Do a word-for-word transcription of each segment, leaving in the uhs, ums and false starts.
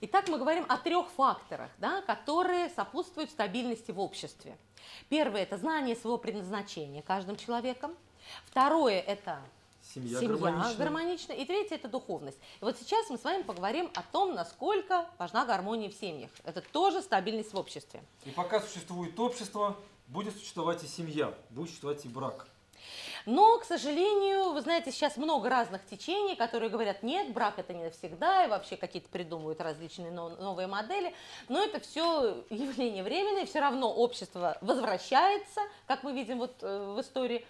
Итак, мы говорим о трех факторах, да, которые сопутствуют стабильности в обществе. Первое – это знание своего предназначения каждым человеком. Второе – это Семья, семья гармоничная. гармоничная. И третье – это духовность. И вот сейчас мы с вами поговорим о том, насколько важна гармония в семьях. Это тоже стабильность в обществе. И пока существует общество, будет существовать и семья, будет существовать и брак. Но, к сожалению, вы знаете, сейчас много разных течений, которые говорят, нет, брак это не навсегда, и вообще какие-то придумывают различные новые модели. Но это все явление временное, все равно общество возвращается, как мы видим вот в истории,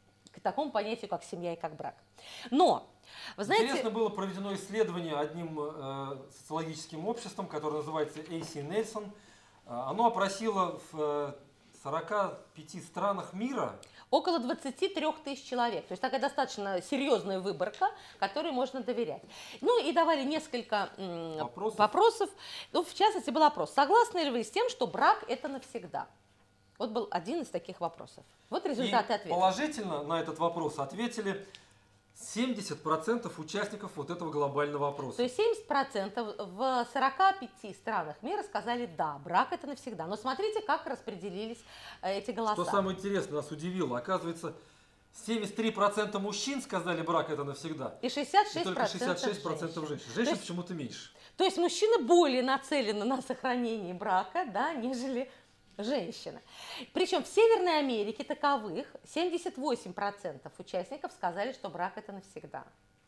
к такому понятию, как семья и как брак. Но, вы знаете... Интересно было проведено исследование одним э, социологическим обществом, которое называется эй си Нельсон. Оно опросило в сорока пяти странах мира около двадцати трёх тысяч человек. То есть такая достаточно серьезная выборка, которой можно доверять. Ну и давали несколько вопросов. вопросов. Ну, в частности, был опрос. Согласны ли вы с тем, что брак это навсегда? Вот был один из таких вопросов. Вот результаты ответа. Положительно на этот вопрос ответили семьдесят процентов участников вот этого глобального опроса. То есть семьдесят процентов в сорока пяти странах мира сказали да, брак это навсегда. Но смотрите, как распределились эти голоса. Что самое интересное, нас удивило, оказывается, семьдесят три процента мужчин сказали брак это навсегда. И шестьдесят шесть процентов, и только шестьдесят шесть процентов женщин. женщин. Женщин почему-то меньше. То есть мужчины более нацелены на сохранение брака, да, нежели женщины. Причем в Северной Америке таковых семьдесят восемь процентов участников сказали, что брак это навсегда.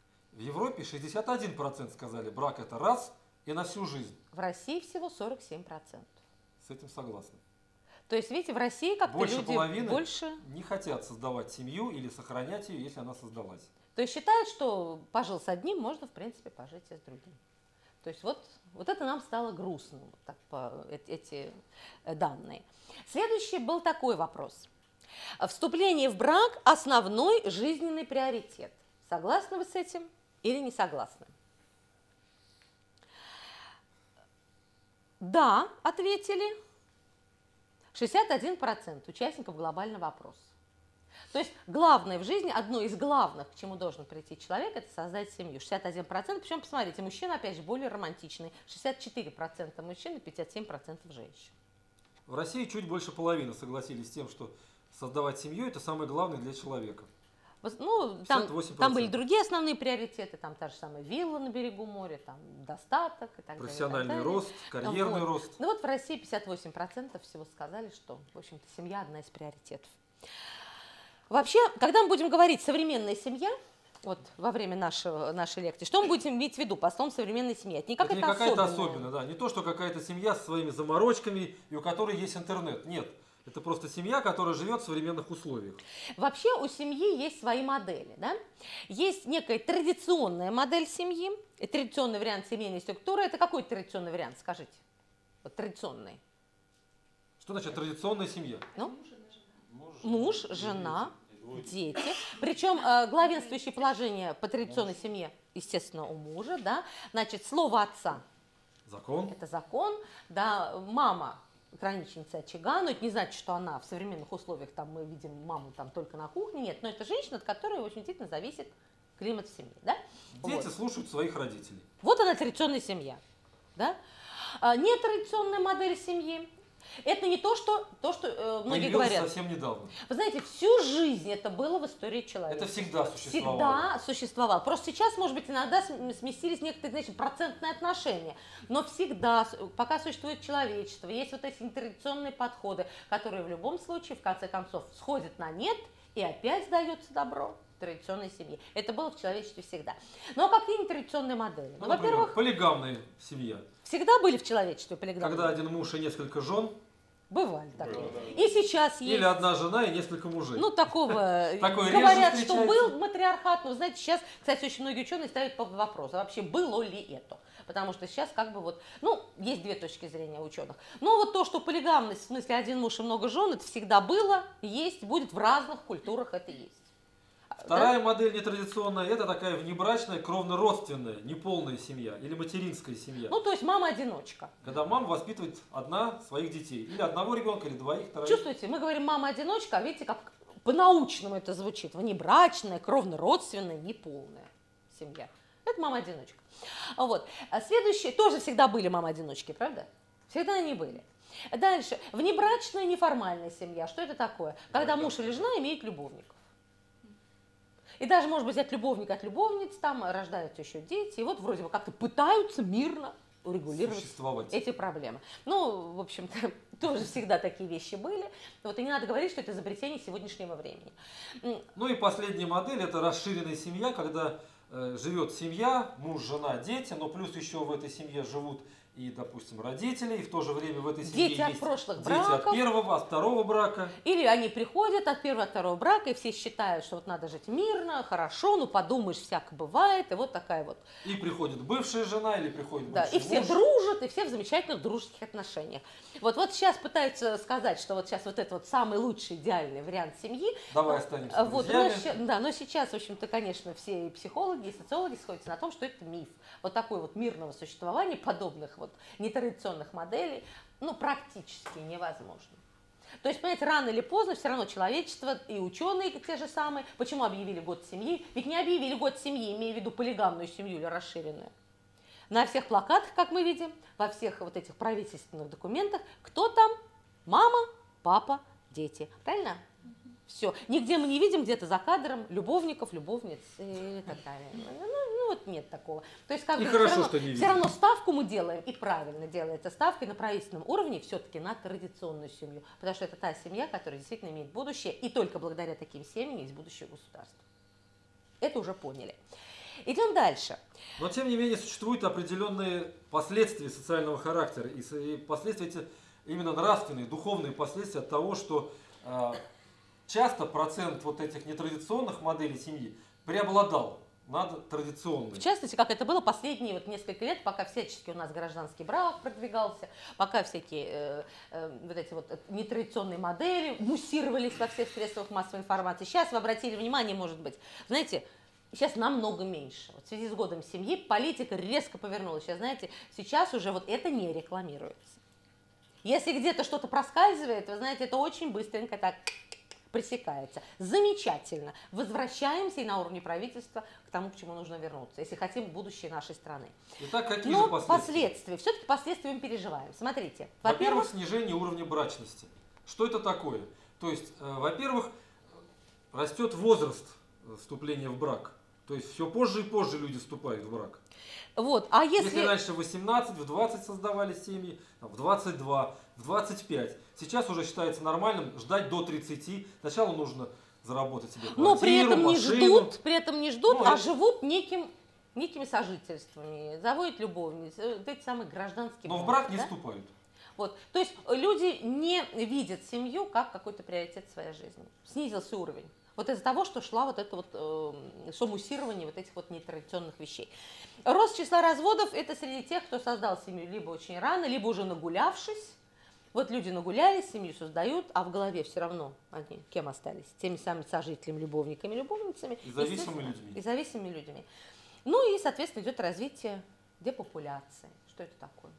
В Европе шестьдесят один процент сказали, брак это раз и на всю жизнь. В России всего сорок семь процентов. С этим согласны. То есть, видите, в России как-то больше люди половины больше не хотят создавать семью или сохранять ее, если она создалась. То есть считают, что пожил с одним, можно в принципе пожить и с другим. То есть вот, вот это нам стало грустно, вот так, по, эти данные. Следующий был такой вопрос. Вступление в брак – основной жизненный приоритет. Согласны вы с этим или не согласны? Да, ответили шестьдесят один процент участников глобального опроса. То есть главное в жизни, одно из главных, к чему должен прийти человек, это создать семью. шестьдесят один процент, причем, посмотрите, мужчины, опять же, более романтичные. шестьдесят четыре процента мужчин и пятьдесят семь процентов женщин. В России чуть больше половины согласились с тем, что создавать семью – это самое главное для человека. Ну, там, там были другие основные приоритеты, там та же самая вилла на берегу моря, там достаток и так профессиональный далее. рост, карьерный вот. рост. Ну вот в России пятьдесят восемь процентов всего сказали, что, в общем-то, семья одна из приоритетов. Вообще, когда мы будем говорить «современная семья», вот во время нашего, нашей лекции, что мы будем иметь в виду по словам «современная семья»? Это не какая-то какая-то особенная, да. Не то, что какая-то семья со своими заморочками и у которой есть интернет. Нет, это просто семья, которая живет в современных условиях. Вообще у семьи есть свои модели. Да? Есть некая традиционная модель семьи, и традиционный вариант семейной структуры. Это какой традиционный вариант, скажите? Вот традиционный. Что значит традиционная семья? Ну? Муж, жена, дети. Причем э, главенствующее положение по традиционной семье, естественно, у мужа. Да? Значит, слово отца. Закон. Это закон. Да? Мама хранительница очага, но это не значит, что она в современных условиях, там мы видим маму там только на кухне. Нет, но это женщина, от которой очень действительно зависит климат в семье. Да? Дети вот. слушают своих родителей. Вот она традиционная семья. Да? А, нетрадиционная модель семьи. Это не то, что, то, что э, многие Появилось говорят. совсем недавно. Вы знаете, всю жизнь это было в истории человека. Это всегда существовало. Всегда существовало. Просто сейчас, может быть, иногда сместились некоторые, значит, процентные отношения. Но всегда, пока существует человечество, есть вот эти нетрадиционные подходы, которые в любом случае, в конце концов, сходят на нет, и опять сдается добро традиционной семьи. Это было в человечестве всегда. Но какие нетрадиционные модели? Ну, ну, во-первых, полигамная семья. Всегда были в человечестве полигамные. Когда один муж и несколько жен. Бывали такие. И сейчас есть. Или одна жена и несколько мужей. Ну, такого. Такое говорят, что был матриархат. Но, знаете, сейчас, кстати, очень многие ученые ставят под вопрос, а вообще было ли это? Потому что сейчас как бы вот, ну, есть две точки зрения ученых. Но вот то, что полигамность, в смысле один муж и много жен, это всегда было, есть, будет в разных культурах это есть. Вторая да? модель нетрадиционная, это такая внебрачная, кровно-родственная, неполная семья или материнская семья. Ну, то есть мама-одиночка. Когда мама воспитывает одна своих детей. Или одного ребенка, или двоих, троих. Чувствуете, мы говорим мама-одиночка, а видите, как по-научному это звучит. Внебрачная, кровно-родственная, неполная семья. Это мама-одиночка. Вот. А следующие тоже всегда были мама-одиночки, правда? Всегда они были. Дальше. Внебрачная неформальная семья. Что это такое? Когда муж или жена имеют любовников. И даже, может быть, от любовника, от любовниц там рождаются еще дети. И вот вроде бы как-то пытаются мирно урегулировать эти проблемы. Ну, в общем-то, тоже всегда такие вещи были. Вот, и не надо говорить, что это изобретение сегодняшнего времени. Ну и последняя модель – это расширенная семья, когда э, живет семья, муж, жена, дети, но плюс еще в этой семье живут и, допустим, родители, и в то же время в этой семье дети от есть прошлых дети браков, от первого, от второго брака. Или они приходят от первого, от второго брака, и все считают, что вот надо жить мирно, хорошо, ну подумаешь, всяко бывает, и вот такая вот. И приходит бывшая жена, или приходит да, бывший и все муж. дружат, и все в замечательных дружеских отношениях. Вот, вот сейчас пытаются сказать, что вот сейчас вот это вот самый лучший, идеальный вариант семьи. Давай останемся вот, друзьями. но, да, но сейчас, в общем-то, конечно, все и психологи, и социологи сходятся на том, что это миф. Вот такое вот мирного существования подобных вот нетрадиционных моделей, ну, практически невозможно. То есть, понимаете, рано или поздно все равно человечество и ученые те же самые, почему объявили год семьи? Ведь не объявили год семьи, имея в виду полигамную семью или расширенную. На всех плакатах, как мы видим, во всех вот этих правительственных документах, кто там? Мама, папа, дети. Правильно? Все. Нигде мы не видим где-то за кадром любовников, любовниц и так далее. Ну, ну вот нет такого. То есть как и бы хорошо, все, равно, что не все равно ставку мы делаем, и правильно делается ставка на правительственном уровне все-таки на традиционную семью. Потому что это та семья, которая действительно имеет будущее, и только благодаря таким семьям есть будущее государства. Это уже поняли. Идем дальше. Но тем не менее существуют определенные последствия социального характера. И последствия эти именно нравственные, духовные последствия от того, что э, часто процент вот этих нетрадиционных моделей семьи преобладал над традиционной. В частности, как это было последние вот несколько лет, пока всячески у нас гражданский брак продвигался, пока всякие э, э, вот эти вот нетрадиционные модели муссировались во всех средствах массовой информации. Сейчас вы обратили внимание, может быть, знаете, сейчас намного меньше. Вот в связи с годом семьи политика резко повернулась. Сейчас, знаете, сейчас уже вот это не рекламируется. Если где-то что-то проскальзывает, вы знаете, это очень быстренько так пресекается. Замечательно. Возвращаемся и на уровне правительства к тому, к чему нужно вернуться, если хотим будущее нашей страны. Итак, какие Но же последствия? последствия, все-таки последствия мы переживаем. Смотрите. Во-первых, снижение уровня брачности. Что это такое? То есть, э, во-первых, растет возраст вступления в брак. То есть все позже и позже люди вступают в брак. Вот, а если... Если раньше в восемнадцать, в двадцать создавали семьи, в двадцать два, в двадцать пять. Сейчас уже считается нормальным ждать до тридцати. Сначала нужно заработать себе квартиру, Но при этом не машину. ждут, при этом не ждут, ну, а это... живут неким, некими сожительствами, заводят любовниц, вот эти самые гражданские. Но браки, в брак не да? вступают. Вот. То есть люди не видят семью как какой-то приоритет в своей жизни. Снизился уровень. Вот из-за того, что шла вот это вот э, суммусирование вот этих вот нетрадиционных вещей. Рост числа разводов – это среди тех, кто создал семью либо очень рано, либо уже нагулявшись. Вот люди нагулялись, семью создают, а в голове все равно они кем остались? Теми самыми сожителями, любовниками, любовницами. И зависимыми людьми. И зависимыми людьми. Ну и, соответственно, идет развитие депопуляции. Что это такое?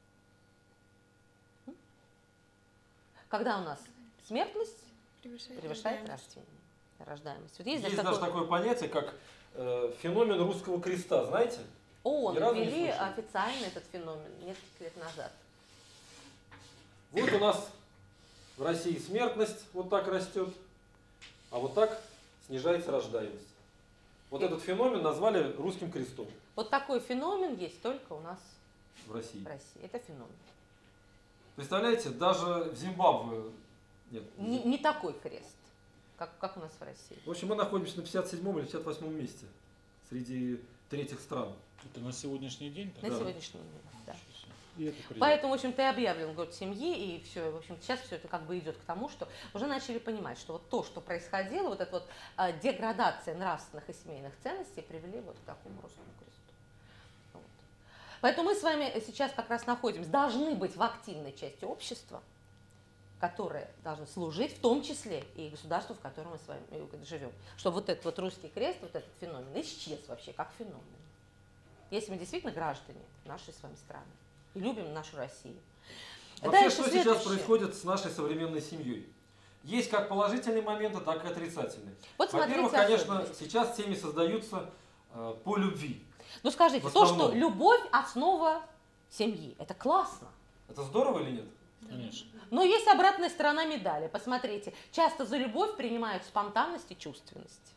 Когда у нас смертность превышает, превышает рождение. Рождаемость. Вот есть есть даже даже такое... такое понятие, как э, феномен русского креста, знаете? ООН Ни разу не ввели слышали? официально этот феномен несколько лет назад. Вот у нас в России смертность вот так растет, а вот так снижается рождаемость. Вот этот феномен назвали русским крестом Вот такой феномен есть только у нас в России. в России. Это феномен. Представляете, даже в Зимбабве нет. Не, не такой крест, как, как у нас в России. В общем, мы находимся на пятьдесят седьмом или пятьдесят восьмом месте среди третьих стран. Это на сегодняшний день? На Да. сегодняшний день, да. И это приятно. Поэтому, в общем-то, и объявлен год семьи, и все, в общем, сейчас все это как бы идет к тому, что уже начали понимать, что вот то, что происходило, вот эта вот а, деградация нравственных и семейных ценностей привели вот к такому русскому кресту. Вот. Поэтому мы с вами сейчас как раз находимся, должны быть в активной части общества, которые должны служить, в том числе и государству, в котором мы с вами живем. Чтобы вот этот вот русский крест, вот этот феномен исчез вообще как феномен. Если мы действительно граждане нашей с вами страны и любим нашу Россию. Вообще, Дальше что следующее. сейчас происходит с нашей современной семьей? Есть как положительные моменты, так и отрицательные. Вот смотрите, Во-первых, конечно, особенность. сейчас семьи создаются э, по любви. Ну скажите, В то, что основном. любовь основа семьи, это классно. Это здорово или нет? Конечно. Но есть обратная сторона медали. Посмотрите, часто за любовь принимают спонтанность и чувственность.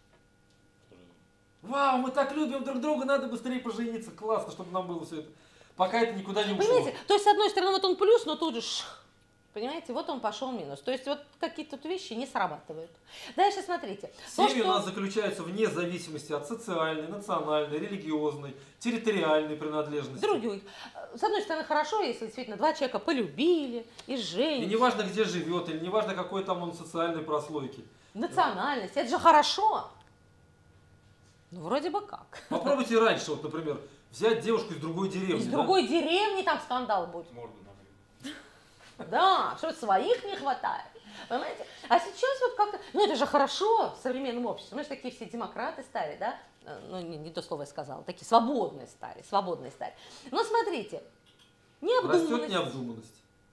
Вау, мы так любим друг друга, надо быстрее пожениться. Классно, чтобы нам было все это. Пока это никуда не ушло. Понимаете, то есть с одной стороны вот он плюс, но тут же шх, понимаете, вот он пошел минус. То есть вот какие-то тут вещи не срабатывают. Дальше смотрите. То, Семьи что- у нас заключаются вне зависимости от социальной, национальной, религиозной, территориальной принадлежности. Других. С одной стороны, хорошо, если действительно два человека полюбили и И женились. неважно, где живет, или неважно, какой там он социальной прослойки. Национальность, это же хорошо. Ну, вроде бы как. Попробуйте раньше, вот, например, взять девушку из другой деревни. Из да? другой деревни там скандал будет. Морду нагрел. Да, что своих не хватает. Понимаете? А сейчас вот как-то, ну это же хорошо в современном обществе. Мы же такие все демократы стали, да? Ну, не, не то слово я сказала, такие свободные стали, свободные стали. Но смотрите, необдуманность. Растет необдуманность.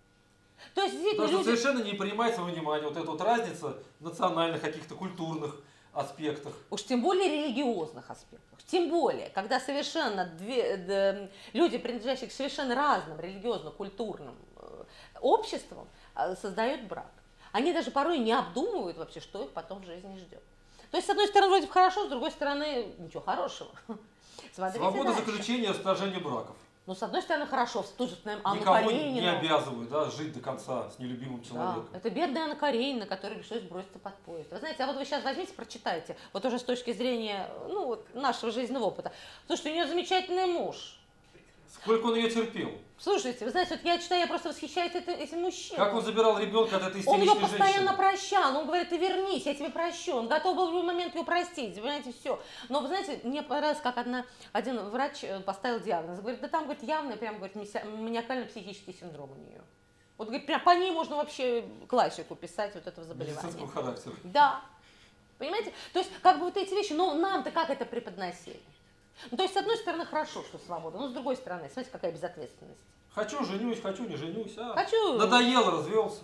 То есть действительно Потому что люди... совершенно не принимается во внимание вот эта вот разница в национальных, каких-то культурных аспектах. Уж тем более религиозных аспектах. Тем более, когда совершенно две, д- люди, принадлежащие к совершенно разным религиозно-культурным э, обществам, э, создают брак. Они даже порой не обдумывают вообще, что их потом в жизни ждет. То есть, с одной стороны, вроде бы хорошо, с другой стороны, ничего хорошего. Смотрите Свобода дальше. заключения и расторжения браков. Ну, с одной стороны, хорошо, тут же знаем Анну Никого Каренину. не обязывают, да, жить до конца с нелюбимым Да, человеком. это бедная Анна Каренина, которая пришлось броситься под поезд. Вы знаете, а вот вы сейчас возьмите, прочитайте, вот уже с точки зрения ну, вот нашего жизненного опыта. Слушайте, у нее замечательный муж. Сколько он ее терпел? Слушайте, вы знаете, вот я читаю, я просто восхищаюсь этим, этим мужчиной. Как он забирал ребенка от этой Он ее истеричной постоянно женщины? прощал, он говорит, ты вернись, я тебя прощу. Он готов был в любой момент ее простить, понимаете, все. Но, вы знаете, мне понравилось, как одна, один врач э, поставил диагноз. Говорит, да там, говорит, явный, прям, говорит, мися- маниакально-психический синдром у нее. Вот, говорит, прям по ней можно вообще классику писать вот этого заболевания. Медицинского характера. Да. Понимаете? То есть, как бы вот эти вещи, но нам-то как это преподносили? Ну, то есть, с одной стороны, хорошо, что свобода, но с другой стороны, смотрите, какая безответственность. Хочу, женюсь, хочу, не женюсь. А, Хочу. надоело, развелся.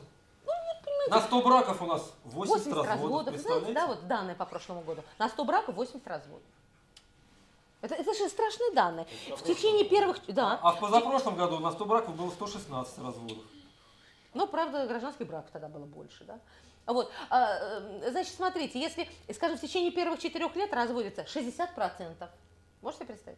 На сто браков у нас восемьдесят, восемьдесят разводов, разводов. Вы знаете, представляете? да, вот данные по прошлому году. На сто браков восемьдесят разводов. Это, это же страшные данные. В течение первых... Да. А в позапрошлом году на сто браков было сто шестнадцать разводов. Ну, правда, гражданских браков тогда было больше, да. Вот, а, э, значит, смотрите, если, скажем, в течение первых четырех лет разводится шестьдесят процентов, можете представить?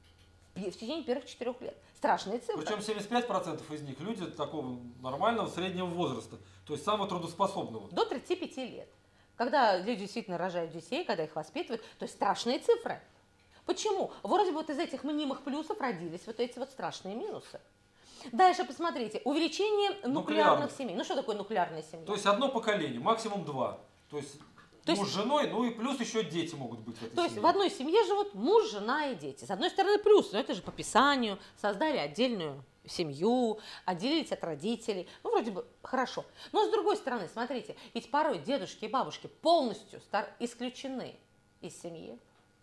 В течение первых четырех лет. Страшные цифры. Причем семьдесят пять процентов из них люди такого нормального среднего возраста, то есть самого трудоспособного. До тридцати пяти лет. Когда люди действительно рожают детей, когда их воспитывают, то есть страшные цифры. Почему? Вроде бы вот из этих мнимых плюсов родились вот эти вот страшные минусы. Дальше посмотрите, увеличение нуклеарных Нуклеарных. семей. Ну что такое нуклеарная семья? То есть одно поколение, максимум два. То есть То муж есть- с женой, ну и плюс еще дети могут быть в этой То есть семье. в одной семье живут муж, жена и дети. С одной стороны плюс, но это же по Писанию, создали отдельную семью, отделились от родителей. Ну, вроде бы хорошо. Но с другой стороны, смотрите, ведь порой дедушки и бабушки полностью стар- исключены из семьи.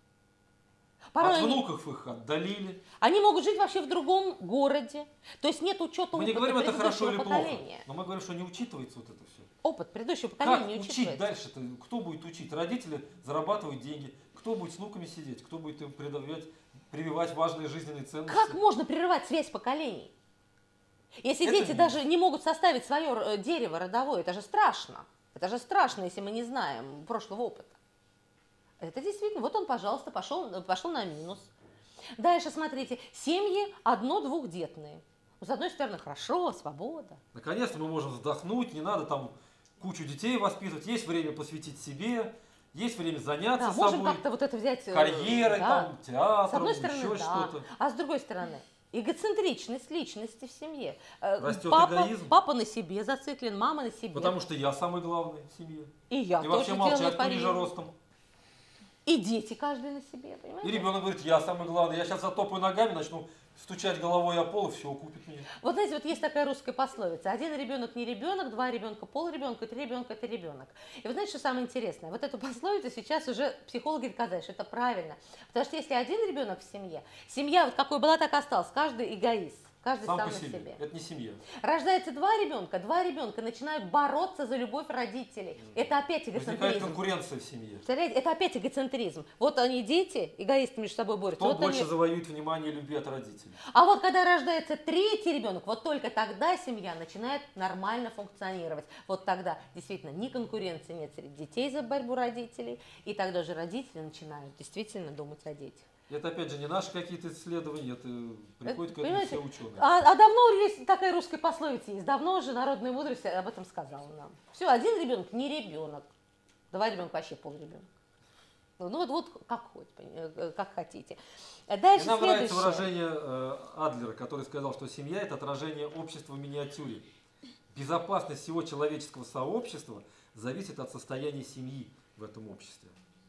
Порой От они, внуков их отдалили. они могут жить вообще в другом городе. То есть нет учета Мы не опыта говорим, это хорошо предыдущего или плохо, поколения. но мы говорим, что не учитывается вот это все. Опыт предыдущего поколения Как не учить учитывается. дальше-то? Кто будет учить? Родители зарабатывают деньги. Кто будет с внуками сидеть? Кто будет им придавать, прививать важные жизненные ценности? Как можно прерывать связь поколений? Если Это дети не- даже не могут составить свое э, дерево родовое, это же страшно. Это же страшно, если мы не знаем прошлого опыта. Это действительно, вот он, пожалуйста, пошел, пошел на минус. Дальше, смотрите, семьи одно-двухдетные. Ну, с одной стороны, хорошо, свобода. Наконец-то мы можем вздохнуть, не надо там кучу детей воспитывать, есть время посвятить себе, есть время заняться Да, можем собой, как-то вот это взять... э, карьерой, да. там, С театром, одной стороны, еще да. что-то. А с другой стороны, эгоцентричность личности в семье. Э, Растет папа, эгоизм. папа на себе зациклен, мама на себе. Потому что я самый главный в семье. И я И тоже вообще делаю молчать, кто ниже карьеру. ростом. И дети каждый на себе, понимаете? И ребенок говорит, я самый главный. Я сейчас затопаю ногами, начну стучать головой о пол, и все, купит меня. Вот знаете, вот есть такая русская пословица. Один ребенок не ребенок, два ребенка пол ребенка, три ребенка это ребенок. И вы знаете, что самое интересное? Вот эту пословицу сейчас уже психологи доказали, что это правильно. Потому что если один ребенок в семье, семья вот какой была, так и осталась, каждый эгоист. Каждый сам сам по на себе. себе. Это не семья. Рождается два ребенка, два ребенка начинают бороться за любовь родителей. Это опять Возникает эгоцентризм. конкуренция в семье. Представляете, это опять эгоцентризм. Вот они, дети, эгоисты между собой борются. Кто Вот больше они... завоюет внимание и любви от родителей? А вот когда рождается третий ребенок, вот только тогда семья начинает нормально функционировать. Вот тогда действительно ни конкуренции нет среди детей за борьбу родителей, и тогда же родители начинают действительно думать о детях. Это опять же не наши какие-то исследования, это приходят к этому Понимаете, все ученые. А, а давно есть такая русская пословица есть, давно же народная мудрость об этом сказала нам. Все, один ребенок не ребенок, два ребенка вообще полребенок. Ну вот, вот как, хоть, как хотите. Дальше И нам нравится следующее. выражение э, Адлера, который сказал, что семья – это отражение общества в миниатюре. Безопасность всего человеческого сообщества зависит от состояния семьи в этом обществе.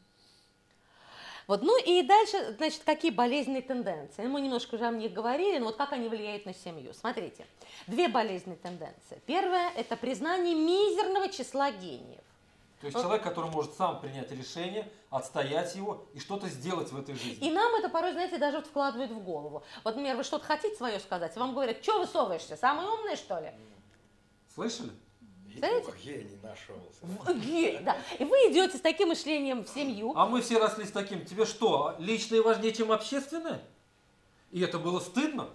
Вот, ну и дальше, значит, какие болезненные тенденции. Мы немножко уже о них говорили, но вот как они влияют на семью. Смотрите, две болезненные тенденции. Первое – это признание мизерного числа гениев. То есть человек, который может сам принять решение, отстоять его и что-то сделать в этой жизни. И нам это порой, знаете, даже вот вкладывают в голову. Вот, например, вы что-то хотите свое сказать, и вам говорят, что высовываешься, самый умный, что ли? Слышали? Знаете? Ох, гений нашелся. Гений, да. И вы идете с таким мышлением в семью. А мы все росли с таким. Тебе что, личное важнее, чем общественное? И это было стыдно?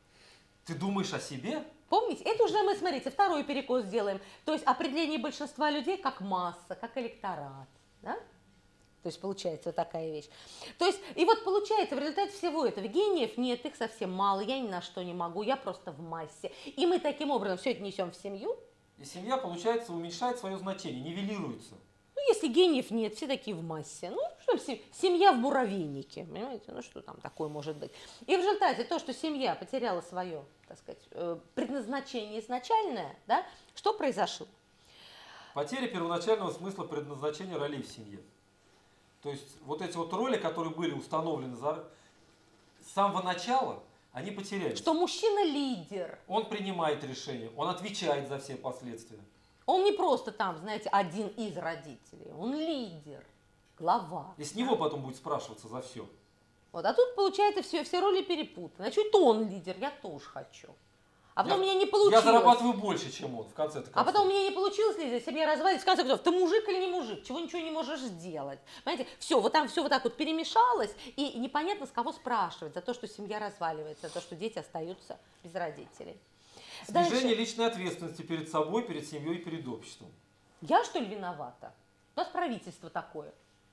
Ты думаешь о себе? Помните, это уже мы, смотрите, второй перекос сделаем. То есть определение большинства людей как масса, как электорат. Да? То есть получается вот такая вещь. То есть, и вот получается, в результате всего этого гениев нет, их совсем мало, я ни на что не могу, я просто в массе. И мы таким образом все это несем в семью. И семья, получается, уменьшает свое значение, нивелируется. Ну, если гениев нет, все такие в массе. Ну, что се- семья в муравейнике, понимаете? Ну, что там такое может быть? И в результате то, что семья потеряла свое, так сказать, э, предназначение изначальное, да, что произошло? Потеря первоначального смысла предназначения ролей в семье. То есть вот эти вот роли, которые были установлены за... с самого начала, они потерялись. Что мужчина лидер. Он принимает решения, он отвечает за все последствия. Он не просто там, знаете, один из родителей, он лидер, глава. И с него потом будет спрашиваться за все. Вот, а тут, получается, все, все роли перепутаны. Значит, он лидер, я тоже хочу. А потом Я- у меня не получилось. Я зарабатываю больше, чем он в конце-то концов. А потом у меня не получилось лидер, семья развалилась. В конце концов, ты мужик или не мужик? Чего ничего не можешь сделать? Понимаете, все, вот там все вот так вот перемешалось, и непонятно, с кого спрашивать за то, что семья разваливается, за то, что дети остаются без родителей. Снижение Дальше. личной ответственности перед собой, перед семьей, перед обществом. Я, что ли, виновата? У нас правительство такое.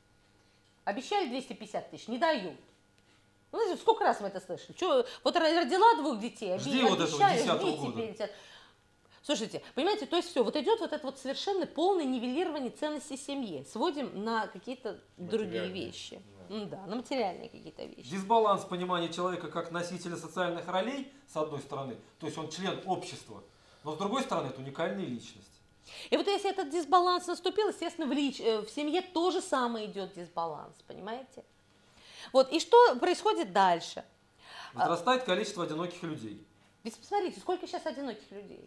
Обещали двести пятьдесят тысяч, не дают. Ну, знаете, сколько раз мы это слышали? Что, вот родила двух детей, Жди оби- вот этого обещали, десятого ждите года. пятьдесят. Слушайте, понимаете, то есть все, вот идет вот это вот совершенно полное нивелирование ценностей семьи. Сводим на какие-то другие Материальные, вещи. М, Да, на материальные какие-то вещи. Дисбаланс понимания человека как носителя социальных ролей, с одной стороны, то есть он член общества, но с другой стороны, это уникальная личность. И вот если этот дисбаланс наступил, естественно, в, лич- э, в семье то же самое идет дисбаланс, понимаете? Вот, и что происходит дальше? Возрастает количество одиноких людей. Ведь посмотрите, сколько сейчас одиноких людей.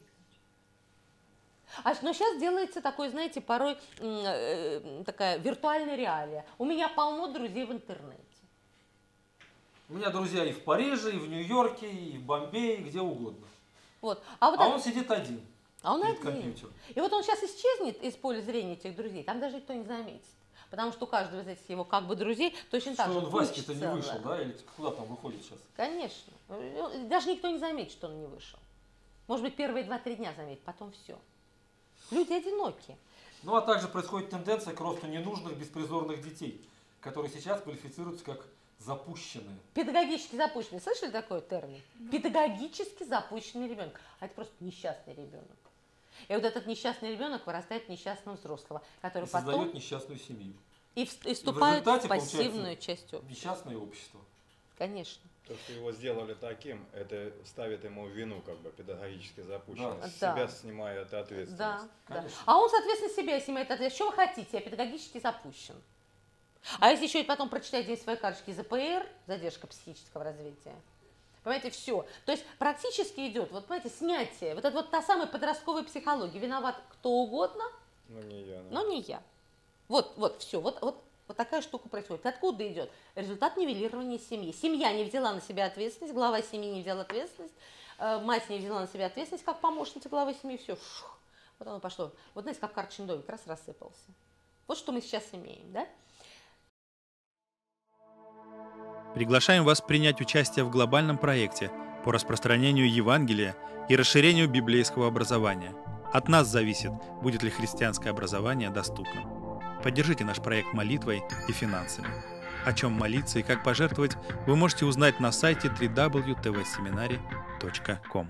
А, но сейчас делается такой, знаете, порой м, э, такая виртуальная реалия. У меня полно друзей в интернете. У меня друзья и в Париже, и в Нью-Йорке, и в Бомбее, где угодно. Вот. А, вот А так- он сидит один а он перед один. компьютером. И вот он сейчас исчезнет из поля зрения этих друзей, там даже никто не заметит. Потому что у каждого из этих его как бы друзей точно так Что же он куча Ваське-то не целая. вышел, да? Или куда там выходит сейчас? Конечно. Даже никто не заметит, что он не вышел. Может быть, первые два-три дня заметит, потом все. Люди одинокие. Ну а также происходит тенденция к росту ненужных, беспризорных детей, которые сейчас квалифицируются как запущенные. Педагогически запущенный. Слышали такой термин? Педагогически запущенный ребенок. А это просто несчастный ребенок. И вот этот несчастный ребенок вырастает в несчастного взрослого, который И потом создает несчастную семью. и, в- и вступает в результате пассивную получается часть общества. Несчастное общество. Конечно. То, что его сделали таким, это ставит ему вину, как бы, педагогически запущенность. Да. С себя Да. снимает ответственность. Да, да. Конечно. А он, соответственно, себя снимает ответственность. Что вы хотите? Я педагогически запущен. А если еще и потом прочитать здесь свои карточки за ПР, задержка психического развития, понимаете, все. То есть практически идет, вот понимаете, снятие, вот это вот та самая подростковая психология. Виноват кто угодно, Ну, не я. но не я. Вот, вот, все, вот, вот, вот такая штука происходит. Откуда идет? Результат нивелирования семьи. Семья не взяла на себя ответственность, глава семьи не взял ответственность, э, мать не взяла на себя ответственность как помощница главы семьи, все, фух, вот оно пошло. Вот знаете, как карточный домик раз рассыпался. Вот что мы сейчас имеем, да? Приглашаем вас принять участие в глобальном проекте по распространению Евангелия и расширению библейского образования. От нас зависит, будет ли христианское образование доступным. Поддержите наш проект молитвой и финансами. О чем молиться и как пожертвовать, вы можете узнать на сайте дабл ю дабл ю дабл ю точка ти ви семинари точка ком.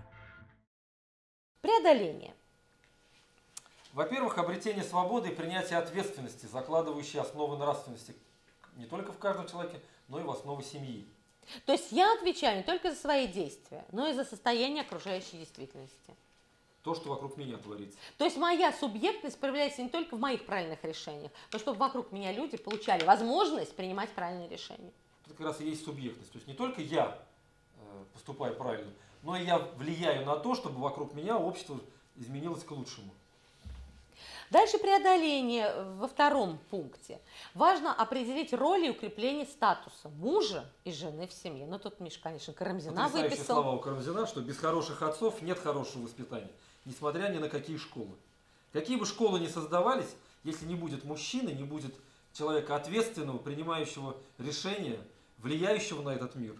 Преодоление. Во-первых, обретение свободы и принятие ответственности, закладывающие основы нравственности не только в каждом человеке, но и в основу семьи. То есть я отвечаю не только за свои действия, но и за состояние окружающей действительности. То, что вокруг меня творится. То есть моя субъектность проявляется не только в моих правильных решениях, но чтобы вокруг меня люди получали возможность принимать правильные решения. Это как раз и есть субъектность. То есть не только я э, поступаю правильно, но и я влияю на то, чтобы вокруг меня общество изменилось к лучшему. Дальше преодоление во втором пункте. Важно определить роль и укрепление статуса мужа и жены в семье. Ну тут Миша, конечно, Карамзина Потрясающие выписал. слова у Карамзина, что без хороших отцов нет хорошего воспитания, несмотря ни на какие школы. Какие бы школы ни создавались, если не будет мужчины, не будет человека ответственного, принимающего решения, влияющего на этот мир,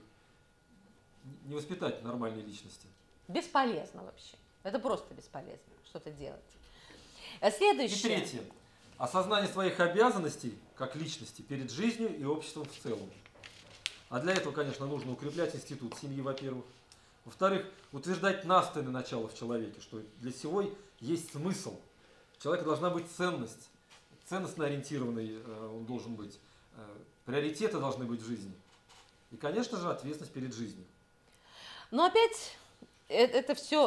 не воспитать нормальной личности. Бесполезно вообще. Это просто бесполезно что-то делать. Следующее. И третье. Осознание своих обязанностей как личности перед жизнью и обществом в целом. А для этого, конечно, нужно укреплять институт семьи, во-первых. Во-вторых, утверждать нравственное начало в человеке, что для всего есть смысл. У человека должна быть ценность. Ценностно ориентированный он должен быть. Приоритеты должны быть в жизни. И, конечно же, ответственность перед жизнью. Но опять это, это все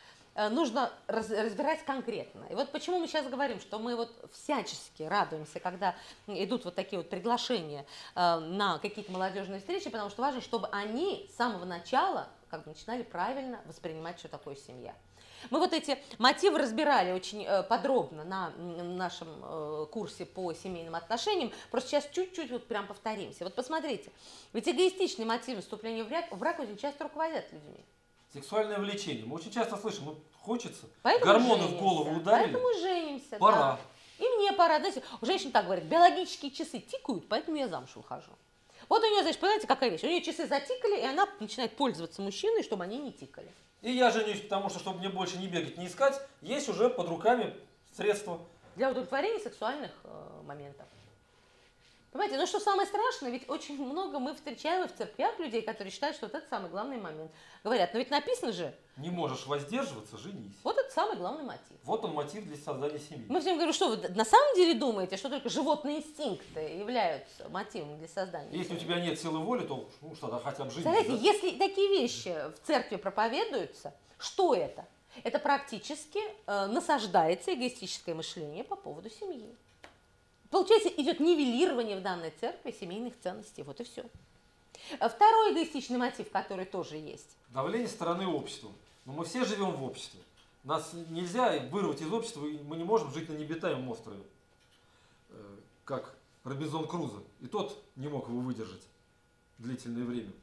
нужно раз, разбирать конкретно. И вот почему мы сейчас говорим, что мы вот всячески радуемся, когда идут вот такие вот приглашения э, на какие-то молодежные встречи, потому что важно, чтобы они с самого начала как бы начинали правильно воспринимать, что такое семья. Мы вот эти мотивы разбирали очень э, подробно на нашем э, курсе по семейным отношениям. Просто сейчас чуть-чуть вот прям повторимся. Вот посмотрите, ведь эгоистичные мотивы вступления в брак, в брак очень часто руководят людьми. Сексуальное влечение. Мы очень часто слышим, ну хочется, Поэтому гормоны женимся. в голову ударили. Поэтому женимся. Пора. Да. И мне пора. Знаете, у женщин так говорят, биологические часы тикают, поэтому я замуж выхожу. Вот у нее, значит, понимаете, какая вещь? У нее часы затикали, и она начинает пользоваться мужчиной, чтобы они не тикали. И я женюсь, потому что, чтобы мне больше не бегать, не искать, есть уже под руками средства. Для удовлетворения сексуальных э, моментов. Понимаете, ну что самое страшное, ведь очень много мы встречаем в церквях людей, которые считают, что вот это самый главный момент. Говорят, но ведь написано же. Не можешь воздерживаться, женись. Вот это самый главный мотив. Вот он мотив для создания семьи. Мы всем говорим, что вы на самом деле думаете, что только животные инстинкты являются мотивом для создания Если семьи? у тебя нет силы воли, то ну что, да, хотя бы женись. Знаете, Да? если такие вещи в церкви проповедуются, что это? Это практически э, насаждается эгоистическое мышление по поводу семьи. Получается, идет нивелирование в данной церкви семейных ценностей. Вот и все. Второй эгоистичный мотив, который тоже есть. Давление со стороны общества. Но мы все живем в обществе. Нас нельзя вырвать из общества, и мы не можем жить на необитаемом острове, как Робинзон Крузо. И тот не мог его выдержать длительное время.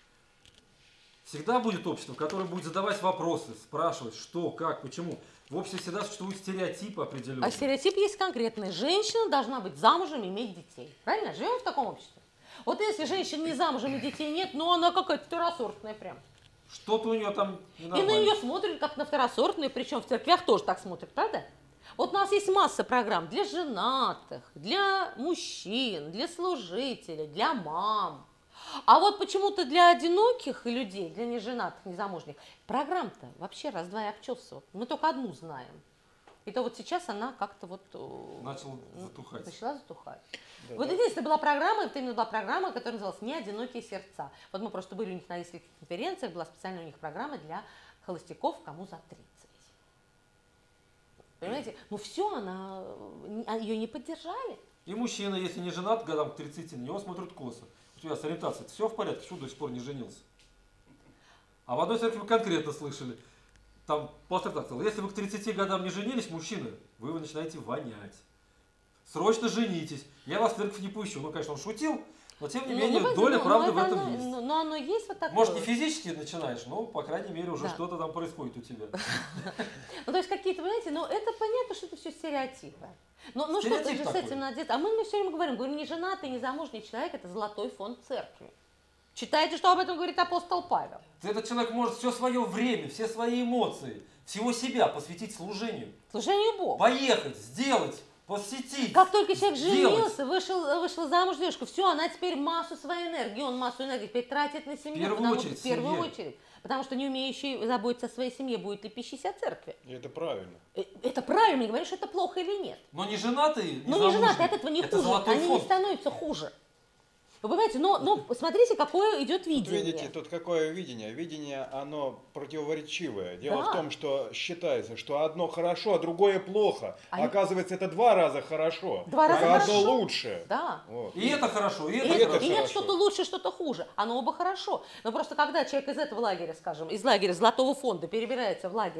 Всегда будет общество, которое будет задавать вопросы, спрашивать, что, как, почему. В обществе всегда существуют стереотипы определенные. А стереотип есть конкретный. Женщина должна быть замужем и иметь детей. Правильно? Живем в таком обществе. Вот если женщина не замужем и детей нет, но она какая-то второсортная прям. Что-то у нее там И ненормально. на нее смотрят как на второсортную, причем в церквях тоже так смотрят, правда? Вот у нас есть масса программ для женатых, для мужчин, для служителей, для мам. А вот почему-то для одиноких людей, для неженатых, незамужних, программ-то вообще раз-два и обчелся. Мы только одну знаем. И то вот сейчас она как-то вот Начала затухать. начала затухать. Да, Вот да. единственная была программа, это именно была программа, которая называлась «Не одинокие сердца». Вот мы просто были у них на нескольких конференциях, была специальная у них программа для холостяков, кому за тридцать. Понимаете? Ну все, она, ее не поддержали. И мужчина, если не женат годам к тридцати, на него смотрят косо. У тебя с ориентацией все в порядке, что до сих пор не женился? А в одной церкви вы конкретно слышали, там пастор так сказал, если вы к тридцати годам не женились, мужчины, вы, вы начинаете вонять. Срочно женитесь, я вас в церковь не пущу. Ну, конечно, он шутил, Но тем не Ну, менее, ну, доля ну, правды ну, в это этом оно- есть. ну, но оно есть вот такое. Может, не физически начинаешь, но, по крайней мере, уже Да. что-то там происходит у тебя. Ну, то есть какие-то, понимаете, ну, это понятно, что это все стереотипы. Но, ну, что-то Стереотип же с такой. этим надо делать. А мы, мы все время говорим, говорим, не женатый, не замужний человек – это золотой фонд церкви. Читайте, что об этом говорит апостол Павел. Этот человек может все свое время, все свои эмоции, всего себя посвятить служению. Служению Богу. Поехать, сделать, посетить. Как только человек сделать. женился, вышел, вышла замуж девушка, все, она теперь массу своей энергии, он массу энергии теперь тратит на семью. В первую потому очередь, что, в первую семья. очередь. Потому что не умеющий заботиться о своей семье будет ли пищись о церкви. И это правильно. Э, Это правильно, не говорю, что это плохо или нет. Но не женатый, не Но не женатые замужний. от этого не Это хуже, золотой они не фонд. становятся хуже. Вы понимаете, но, но смотрите, какое идет Тут видение. видите, тут какое видение? Видение, оно противоречивое. Дело Да. в том, что считается, что одно хорошо, а другое плохо. А Оказывается, это два раза хорошо. Два раза только одно хорошо. лучше. Да. Вот. И это хорошо, и И, это это- хорошо. и нет хорошо. что-то лучше, что-то хуже. Оно оба хорошо. Но просто когда человек из этого лагеря, скажем, из лагеря Золотого фонда перебирается в лагерь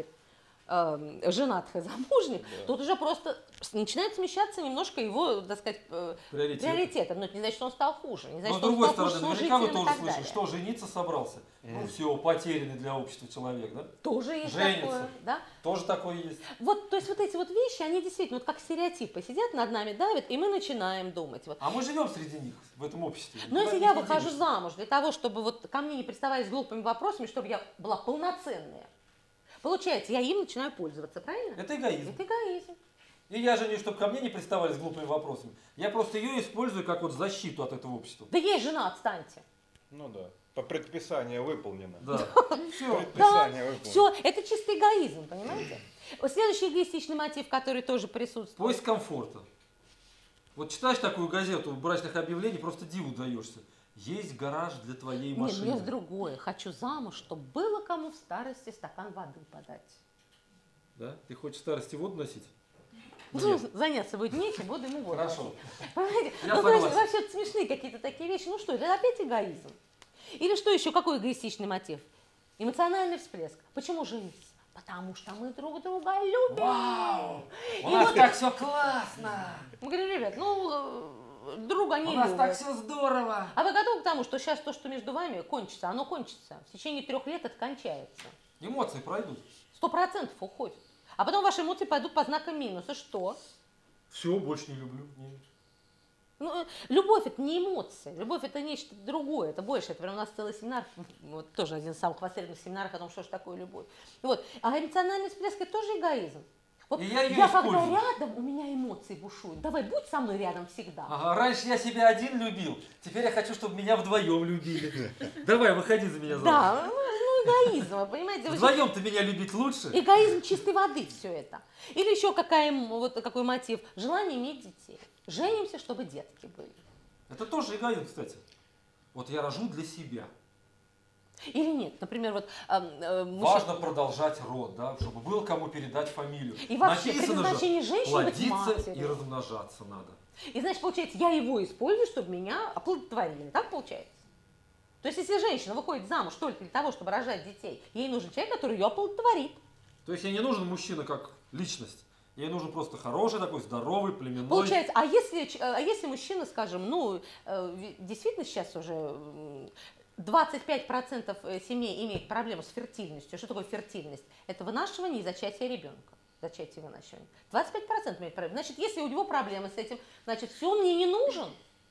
э, женатых и замужних, тут уже просто начинает смещаться немножко его, так сказать, э, Приоритеты. приоритеты. Но это не значит, что он стал хуже. Не значит, Но с что он другой стал стороны, хуже наверняка вы служителем и тоже так слышали, далее. что жениться собрался. Ну все, потерянный для общества человек, да? Тоже есть Женится. такое. Да? Тоже такое есть. Вот, то есть вот эти вот вещи, они действительно вот как стереотипы сидят над нами, давят, и мы начинаем думать. Вот. А мы живем среди них, в этом обществе. Но Никуда если от я них не выхожу денешься. замуж для того, чтобы вот ко мне не приставали с глупыми вопросами, чтобы я была полноценная, получается, я им начинаю пользоваться, правильно? Это эгоизм. Это эгоизм. И я женюсь, чтобы ко мне не приставали с глупыми вопросами. Я просто ее использую как вот защиту от этого общества. Да ей жена, отстаньте. Ну да. По предписанию выполнено. Да. Все. Предписание выполнено. Все, это чистый эгоизм, понимаете? Вот следующий эгоистичный мотив, который тоже присутствует. Поиск комфорта. Вот читаешь такую газету брачных объявлений, просто диву даешься. Есть гараж для твоей Нет, машины. мне другое. Хочу замуж, чтобы было кому в старости стакан воды подать. Да? Ты хочешь в старости воду носить? Ну, Нет. заняться будет нечем, буду ему воду. Хорошо. Понимаете? Я Ну, согласен. вообще, вообще это смешные какие-то такие вещи. Ну что, это опять эгоизм. Или что еще, какой эгоистичный мотив? Эмоциональный всплеск. Почему жениться? Потому что мы друг друга любим. Вау! У И нас вот- так все классно! Мы говорим, ребят, ну, э, друга не У нас любят. так все здорово! А вы готовы к тому, что сейчас то, что между вами кончится, оно кончится. В течение трех лет это кончается. Эмоции пройдут. Сто процентов уходит. А потом ваши эмоции пойдут по знакам минуса. Что? Все, больше не люблю. Не. Ну, э, любовь это не эмоции, любовь это нечто другое, это больше. Это прям у нас целый семинар, вот тоже один из самых востребованных семинаров о том, что же такое любовь. Вот. А эмоциональный всплеск это тоже эгоизм. Вот И я её когда использую. рядом, у меня эмоции бушуют. Давай, будь со мной рядом всегда. Ага, раньше я себя один любил, теперь я хочу, чтобы меня вдвоем любили. Давай, выходи за меня замуж. Да, ну, ну, эгоизм, вы понимаете? Вы же- Вдвоем ты меня любить лучше. Эгоизм чистой воды все это. Или еще какая, м, вот какой мотив? Желание иметь детей. Женимся, чтобы детки были. Это тоже эгоизм, кстати. Вот я рожу для себя. Или нет, например, вот эм, э, мужчина- Важно продолжать род, да, чтобы было кому передать фамилию. И вообще, Написано предназначение же, женщины быть плодиться матерью. и размножаться надо. И значит, получается, я его использую, чтобы меня оплодотворили. Так получается? То есть, если женщина выходит замуж только для того, чтобы рожать детей, ей нужен человек, который ее оплодотворит. То есть ей не нужен мужчина как личность. Ей нужен просто хороший, такой здоровый, племенной. Получается, а если, ч- а если мужчина, скажем, ну, э, ви- действительно сейчас уже м, двадцать пять процентов семей имеет проблему с фертильностью. Что такое фертильность? Это вынашивание и зачатие ребенка. Зачатие и вынашивание. двадцать пять процентов имеет проблему. Значит, если у него проблемы с этим, значит, все, он мне не нужен.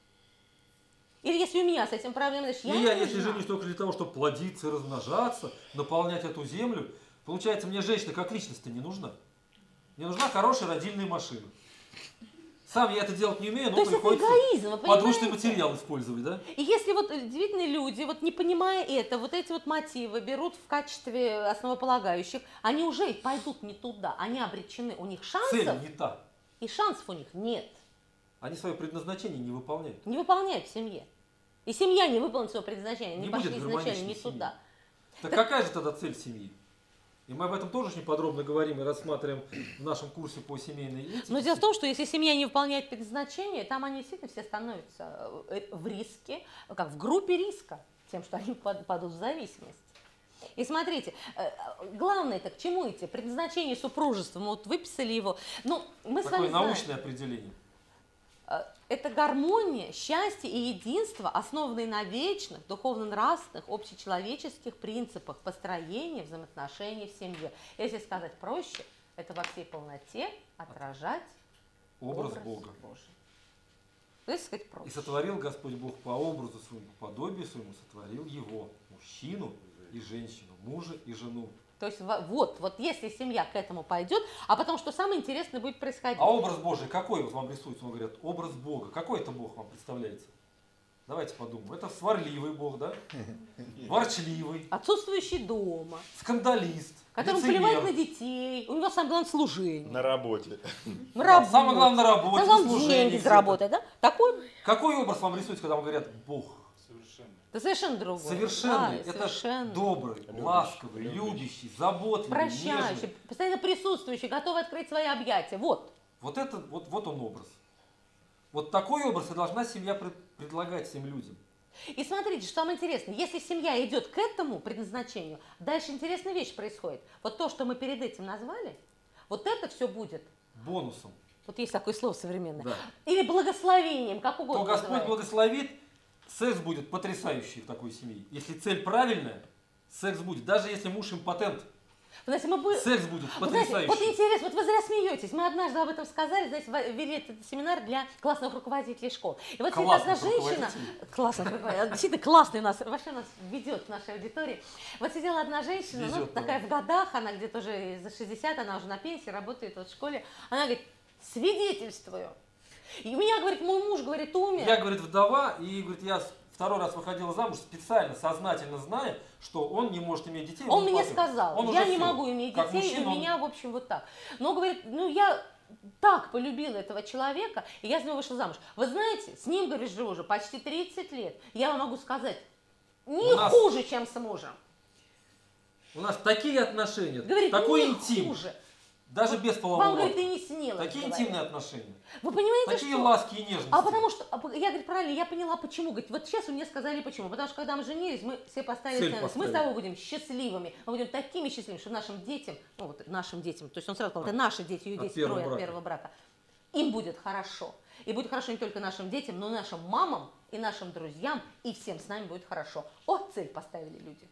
Или если у меня с этим проблемы, значит, И я я, не если нужна. женюсь только для того, чтобы плодиться и размножаться, наполнять эту землю, получается, мне женщина как личность-то не нужна. Мне нужна хорошая родильная машина. Сам я это делать не умею, То но есть это приходится эгоизм, вы подручный понимаете? материал использовать, да? И если вот действительно люди, вот не понимая это, вот эти вот мотивы берут в качестве основополагающих, они уже пойдут не туда, они обречены, у них Цель шансов, не та. и шансов у них нет. Они свое предназначение не выполняют. Не выполняют в семье. И семья не выполнит свое предназначение, они Не пошли будет изначально гармоничной не семьи. туда. Так какая же тогда цель семьи? И мы об этом тоже очень подробно говорим и рассматриваем в нашем курсе по семейной этике. Но дело в том, что если семья не выполняет предназначение, там они действительно все становятся э, в риске, как в группе риска, тем, что они пад- падут в зависимость. И смотрите, э, главное-то к чему идти? Предназначение супружества, мы вот выписали его. Ну, мы с вами Такое знаем. научное определение. это гармония, счастье и единство, основанные на вечных, духовно-нравственных, общечеловеческих принципах построения взаимоотношений в семье. Если сказать проще, это во всей полноте отражать образ, образ Бога. Божий. Если сказать проще. И сотворил Господь Бог по образу своему, по подобию своему, сотворил его, мужчину и женщину, мужа и жену. То есть вот, вот если семья к этому пойдет, а потом что самое интересное будет происходить. А образ Божий какой вот вам рисуется? Он говорят, образ Бога. Какой это Бог вам представляется? Давайте подумаем. Это сварливый Бог, да? Ворчливый. Отсутствующий дома. Скандалист. Которому лицемер. плевать на детей. У него самое главное служение. На работе. На Да, работе. самое главное на работе, Самое главное служение, деньги где-то. заработать, да? Такой. Какой образ вам рисуется, когда вам говорят Бог? Да совершенно другой. Совершенный. Да, Это совершенно. добрый, Любящий, ласковый, любящий. любящий, заботливый, Прощающий, нежный. постоянно присутствующий, готовый открыть свои объятия. Вот. Вот это, вот, вот он образ. Вот такой образ и должна семья пред- предлагать всем людям. И смотрите, что самое интересное, если семья идет к этому предназначению, дальше интересная вещь происходит. Вот то, что мы перед этим назвали, вот это все будет, Бонусом. вот есть такое слово современное, Да. или благословением, как То угодно Господь называется. благословит, секс будет потрясающий в такой семье. Если цель правильная, секс будет. Даже если муж импотент, Вы знаете, мы бы... секс будет Вы знаете, потрясающий. вот интересно, вот вы зря смеетесь. Мы однажды об этом сказали, знаете, во- вели этот семинар для классных руководителей школ. И вот сидит одна Классных женщина, руководителей. классных руководителей, действительно классный у нас, вообще нас ведет в нашей аудитории. Вот сидела одна женщина, ну, Везет такая нам. в годах, она где-то уже за шестьдесят, она уже на пенсии, работает вот в школе. Она говорит, свидетельствую. И у меня, говорит, мой муж, говорит, умер. Я, говорит, вдова, и, говорит, я с- второй раз выходила замуж, специально, сознательно зная, что он не может иметь детей. Он не мне платит. сказал, Он я уже не всё. могу иметь Как детей, и мужчина, у он- меня, в общем, вот так. Но, говорит, ну я так полюбила этого человека, и я с него вышла замуж. Вы знаете, с ним, говорит, живу уже почти тридцать лет. Я вам могу сказать, не У нас- хуже, чем с мужем. У нас такие отношения, Говорит, такой не интим, хуже. даже без полового Вам, говорит, акта. и не снилось. Такие говорит. интимные отношения, Вы понимаете, такие что... ласки и нежности. А потому что, а, я, говорит, правильно, я поняла, почему. Говорит, вот сейчас вы мне сказали, почему. Потому что, когда мы женились, мы все поставили Цель ценность. Мы с поставили. тобой будем счастливыми. Мы будем такими счастливыми, что нашим детям, ну вот нашим детям, то есть он сразу сказал, это наши дети, ее От дети первого трое от брака. первого брака. Им будет хорошо. И будет хорошо не только нашим детям, но и нашим мамам, и нашим друзьям, и всем с нами будет хорошо. Вот цель поставили люди.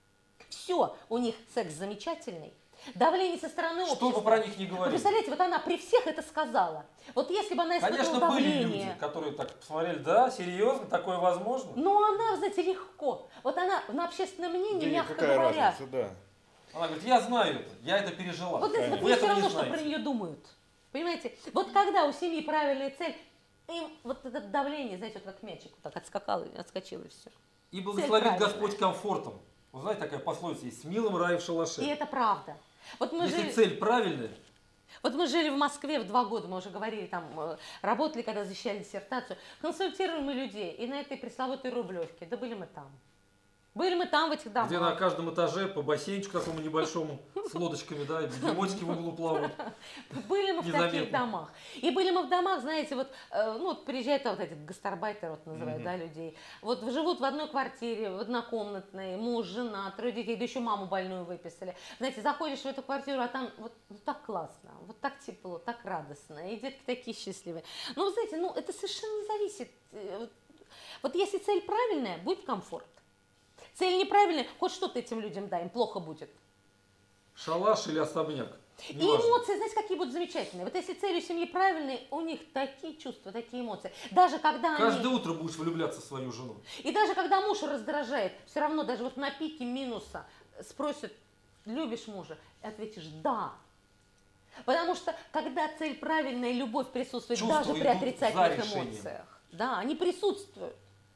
Все, у них секс замечательный. Давление со стороны Что общества. бы про них ни Вы говорили. представляете, вот она при всех это сказала. Вот если бы она испытывала Конечно, были давление... люди, которые так посмотрели, да, серьезно, такое возможно. Но она, знаете, легко. Вот она на общественное мнение, Да и мягко какая говоря. разница, да. Она говорит, я знаю это, я это пережила. Вот это Вы не этого все равно, не что про знаете. нее думают. Понимаете? Вот когда у семьи правильная цель, им вот это давление, знаете, вот как мячик, вот так отскакал, и отскочил и все. И благословит правильная. Господь комфортом. Вы знаете, такая пословица есть, с милым рай в шалаше. И это правда. Вот мы, Если жили, цель правильная, вот мы жили в Москве в два года, мы уже говорили, там э, работали, когда защищали диссертацию, консультируем мы людей, и на этой пресловутой Рублевке, да были мы там. Были мы там, в этих домах. где на каждом этаже по бассейнчику такому небольшому, с лодочками, да, и бегемотики в углу плавают. Были мы в Незаметно. таких домах. И были мы в домах, знаете, вот, э, ну, вот приезжают вот эти гастарбайтеры, вот называют, Мгм. да, людей. Вот живут в одной квартире, в однокомнатной, муж, жена, трое детей, да еще маму больную выписали. Знаете, заходишь в эту квартиру, а там вот, ну, так классно, вот так тепло, так радостно, и детки такие счастливые. Ну, вы знаете, ну, это совершенно не зависит. э, Вот, вот если цель правильная, будет комфорт. Цель неправильная, хоть что-то этим людям дай, им плохо будет. Шалаш или особняк. И неважно. эмоции, знаете, какие будут замечательные. Вот если цель у семьи правильные, у них такие чувства, такие эмоции. Даже когда Каждое они... утро будешь влюбляться в свою жену. И даже когда муж раздражает, все равно даже вот на пике минуса спросят, любишь мужа? И ответишь, да. Потому что когда цель правильная, любовь присутствует Чувства даже при идут за отрицательных решением. эмоциях. Да, они присутствуют.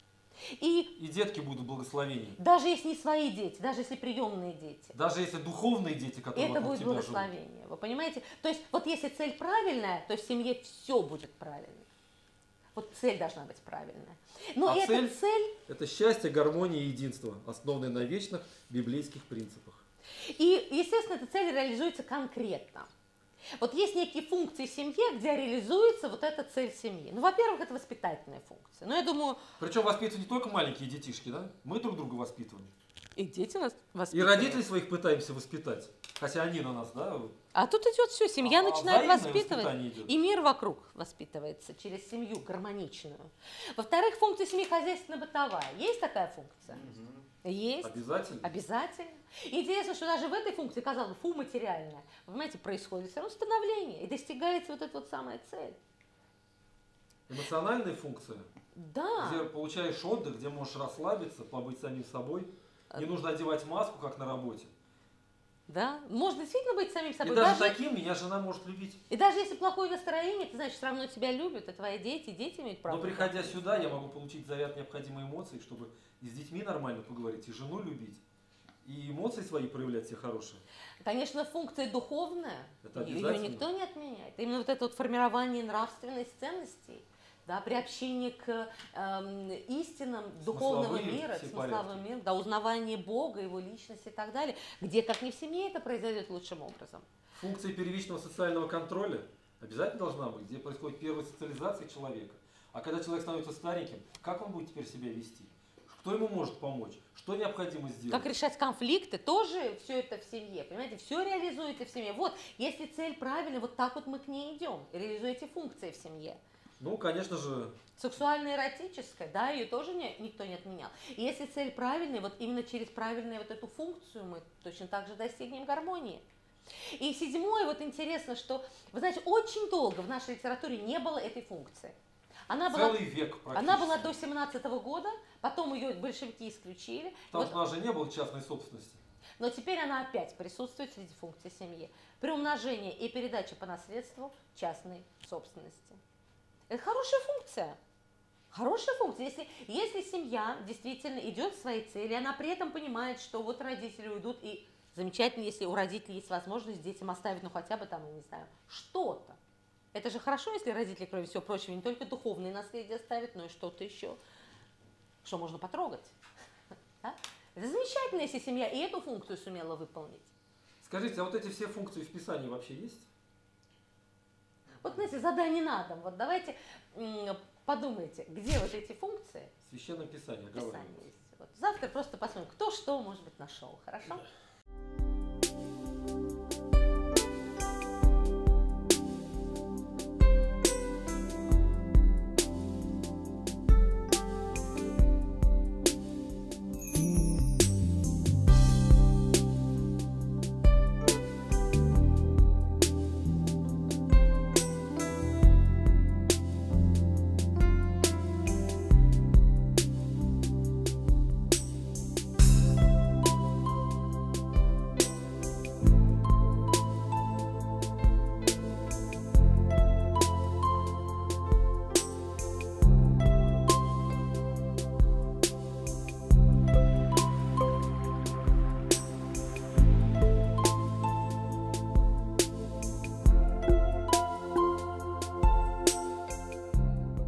И И детки будут благословением. даже если не свои дети, даже если приемные дети, Даже если духовные дети, которые это вокруг будет тебя живут. благословение. Вы понимаете? То есть вот если цель правильная, то в семье все будет правильно. Вот цель должна быть правильная. Но А эта цель? цель, Это счастье, гармония и единство, основанные на вечных библейских принципах. и, естественно, эта цель реализуется конкретно. Вот есть некие функции в семье, где реализуется вот эта цель семьи. Ну, во-первых, это воспитательная функция. Но я думаю, Причем воспитывают не только маленькие детишки, да? Мы друг друга воспитываем. и дети нас И воспитывают. родителей своих пытаемся воспитать. Хотя они на нас, да? А тут идет все, семья А начинает взаимное воспитывать, воспитание идет. и мир вокруг воспитывается через семью гармоничную. Во-вторых, функция семьи хозяйственно-бытовая. Есть такая функция? Есть. Обязательно. Обязательно. Интересно, что даже в этой функции, казалось бы, фу, материальная, вы понимаете, происходит все равно становление, и достигается вот эта вот самая цель. Эмоциональная функция, Да. где получаешь отдых, где можешь расслабиться, побыть самим собой. Не нужно одевать маску, как на работе. Да, можно действительно быть самим собой. И даже, даже таким меня жена может любить. И даже если плохое настроение, ты знаешь, все равно тебя любят, и твои дети, дети имеют право. Но приходя сюда, я могу получить заряд необходимой эмоций, чтобы и с детьми нормально поговорить, и жену любить, и эмоции свои проявлять все хорошие. Конечно, функция духовная, Это ее никто не отменяет. Именно вот это вот формирование нравственных ценностей, да, приобщение к эм, истинам духовного мира, смысловым миром, да, узнавание Бога, Его личности и так далее, где, как не в семье, это произойдет лучшим образом. Функция первичного социального контроля обязательно должна быть, где происходит первая социализация человека. А когда человек становится стареньким, как он будет теперь себя вести? Кто ему может помочь? Что необходимо сделать? Как решать конфликты, тоже все это в семье, понимаете, все реализуете в семье. Вот, если цель правильная, вот так вот мы к ней идем, реализуете функции в семье. Ну, конечно же. Сексуально-эротическая, да, ее тоже не, никто не отменял. И если цель правильная, вот именно через правильную вот эту функцию мы точно так же достигнем гармонии. И седьмое, вот интересно, что, вы знаете, очень долго в нашей литературе не было этой функции. Она Целый была, век практически. Она была до семнадцатого года, потом ее большевики исключили. Потому вот, что у нас же не было частной собственности. Но теперь она опять присутствует среди функций семьи. Приумножение и передача по наследству частной собственности. Это хорошая функция. Хорошая функция. Если, если семья действительно идет к своей цели, она при этом понимает, что вот родители уйдут, и замечательно, если у родителей есть возможность детям оставить, ну хотя бы там, я не знаю, что-то. Это же хорошо, если родители, кроме всего прочего, не только духовные наследия оставят, но и что-то еще, что можно потрогать. Да? Это замечательно, если семья и эту функцию сумела выполнить. Скажите, а вот эти все функции в Писании вообще есть? Вот, знаете, задание на дом. Вот давайте подумайте, где вот эти функции? В Священном Писании. Писание есть. Вот завтра просто посмотрим, кто что, может быть, нашел. Хорошо? Да.